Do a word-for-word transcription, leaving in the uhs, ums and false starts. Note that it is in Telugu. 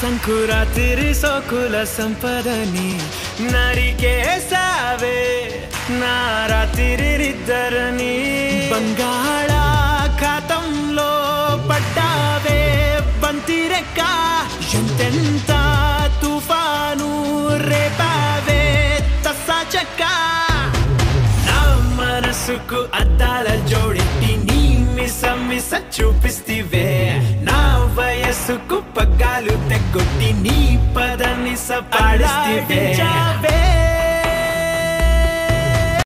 సంకురాతిరి సోకుల సంపదని నరికేసావే నా రాత్రిరిద్దరని బంగాళాఖాతంలో పడ్డావే బంతిరెక్క ఎంతెంత తుఫాను రేపావే తస్సా చెక్క నా మనసుకు అద్దాల జోడెట్టి నీ మిస మిస చూపిస్తివే నా వయస్సుకు పగ్గాలు తెగొట్టి నీ పదని సపాడిస్తివే